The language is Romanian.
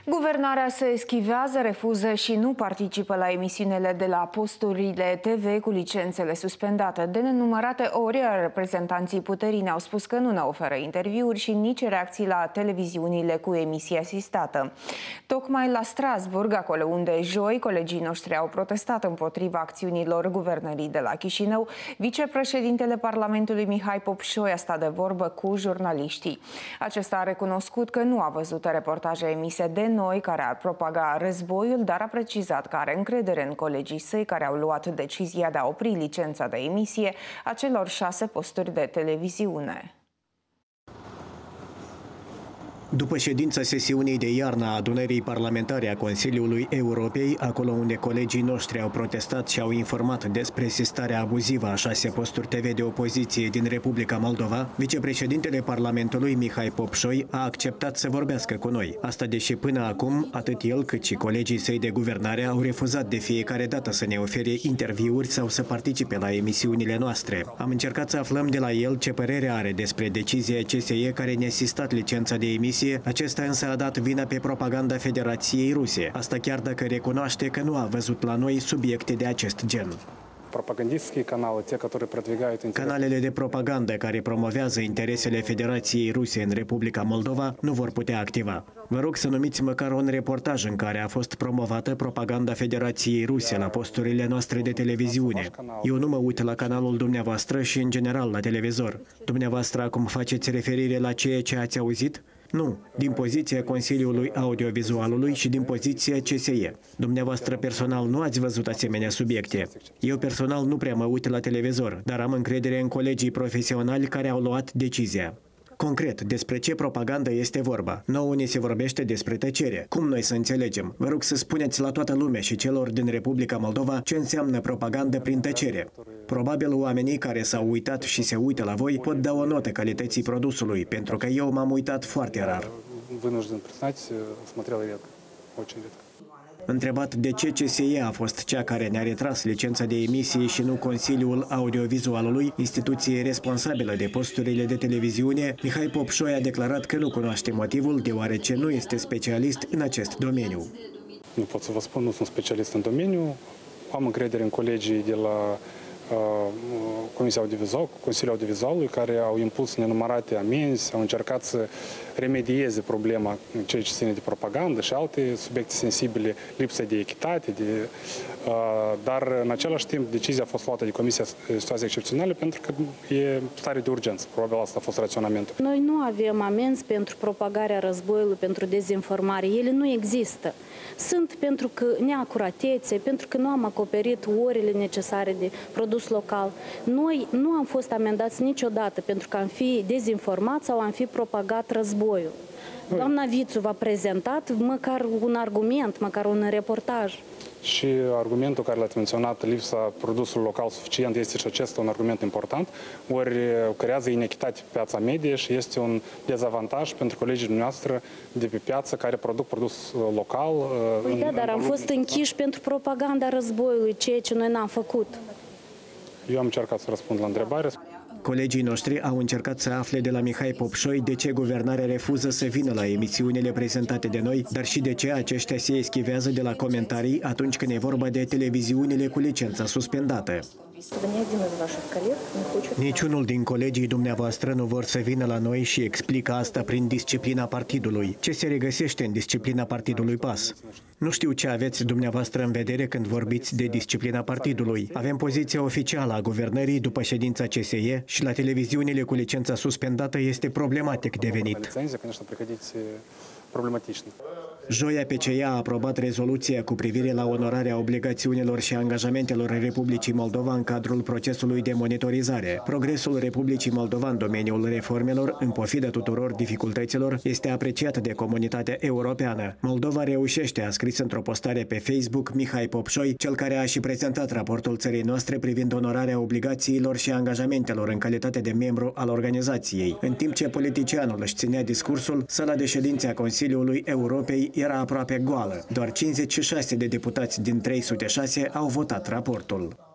Guvernarea se eschivează, refuză și nu participă la emisiunile de la posturile TV cu licențele suspendate. De nenumărate ori, reprezentanții puterii ne-au spus că nu ne oferă interviuri și nici reacții la televiziunile cu emisie asistată. Tocmai la Strasburg, acolo unde joi colegii noștri au protestat împotriva acțiunilor guvernării de la Chișinău, vicepreședintele Parlamentului Mihai Popșoi a stat de vorbă cu jurnaliștii. Acesta a recunoscut că nu a văzut reportaje emise de noi care ar propaga războiul, dar a precizat că are încredere în colegii săi care au luat decizia de a opri licența de emisie a celor 6 posturi de televiziune. După ședința sesiunii de iarnă a adunării parlamentare a Consiliului Europei, acolo unde colegii noștri au protestat și au informat despre sistarea abuzivă a 6 posturi TV de opoziție din Republica Moldova, vicepreședintele Parlamentului Mihai Popșoi a acceptat să vorbească cu noi. Asta deși până acum, atât el cât și colegii săi de guvernare au refuzat de fiecare dată să ne ofere interviuri sau să participe la emisiunile noastre. Am încercat să aflăm de la el ce părere are despre decizia CSE care ne-a asistat licența de emisie. Acesta însă a dat vina pe propaganda Federației Ruse. Asta chiar dacă recunoaște că nu a văzut la noi subiecte de acest gen. Canalele de propagandă care promovează interesele Federației Ruse în Republica Moldova nu vor putea activa. Vă rog să numiți măcar un reportaj în care a fost promovată propaganda Federației Ruse la posturile noastre de televiziune. Eu nu mă uit la canalul dumneavoastră și în general la televizor. Dumneavoastră acum faceți referire la ceea ce ați auzit? Nu, din poziția Consiliului Audiovizualului și din poziția CSE. Dumneavoastră personal nu ați văzut asemenea subiecte. Eu personal nu prea mă uit la televizor, dar am încredere în colegii profesionali care au luat decizia. Concret, despre ce propagandă este vorba? Nouă ni se vorbește despre tăcere. Cum noi să înțelegem? Vă rog să spuneți la toată lumea și celor din Republica Moldova ce înseamnă propagandă prin tăcere. Probabil oamenii care s-au uitat și se uită la voi pot da o notă calității produsului, pentru că eu m-am uitat foarte rar. Întrebat de ce CSE a fost cea care ne-a retras licența de emisie și nu Consiliul Audiovizualului, instituție responsabilă de posturile de televiziune, Mihai Popșoi a declarat că nu cunoaște motivul, deoarece nu este specialist în acest domeniu. Nu pot să vă spun, nu sunt specialist în domeniu, am încredere în colegii de la Consiliul Audiovizualului, care au impus nenumărate amenzi, au încercat să remedieze problema în ceea ce ține de propagandă și alte subiecte sensibile, lipsa de echitate, dar în același timp decizia a fost luată de Comisia Situații Excepționale pentru că e stare de urgență. Probabil asta a fost raționamentul. Noi nu avem amenzi pentru propagarea războiului, pentru dezinformare. Ele nu există. Sunt pentru că neacuratețe, pentru că nu am acoperit orele necesare de produs local. Noi nu am fost amendați niciodată pentru că am fi dezinformat sau am fi propagat războiul. Doamna Vițu v-a prezentat măcar un argument, măcar un reportaj. Și argumentul care l-ați menționat, lipsa produsului local suficient, este și acesta un argument important, ori creează inechitate pe piața medie și este un dezavantaj pentru colegii noastre de pe piață care produc produs local. Păi da, dar am fost închiși pentru propaganda războiului, ceea ce noi n-am făcut. Eu am încercat să răspund la întrebare. Colegii noștri au încercat să afle de la Mihai Popșoi de ce guvernarea refuză să vină la emisiunile prezentate de noi, dar și de ce aceștia se eschivează de la comentarii atunci când e vorba de televiziunile cu licența suspendată. Niciunul din colegii dumneavoastră nu vor să vină la noi și explică asta prin disciplina partidului. Ce se regăsește în disciplina partidului PAS? Nu știu ce aveți dumneavoastră în vedere când vorbiți de disciplina partidului. Avem poziția oficială a guvernării după ședința CSE și la televiziunile cu licența suspendată este problematic devenit. Joia PCE a aprobat rezoluția cu privire la onorarea obligațiunilor și angajamentelor Republicii Moldova în cadrul procesului de monitorizare. Progresul Republicii Moldova în domeniul reformelor, în pofidă tuturor dificultăților, este apreciat de comunitatea europeană. Moldova reușește, a scris într-o postare pe Facebook Mihai Popșoi, cel care a și prezentat raportul țării noastre privind onorarea obligațiilor și angajamentelor în calitate de membru al organizației. În timp ce politicianul își ținea discursul, sala de ședințe a Consiliului Europei era aproape goală. Doar 56 de deputați din 306 au votat raportul.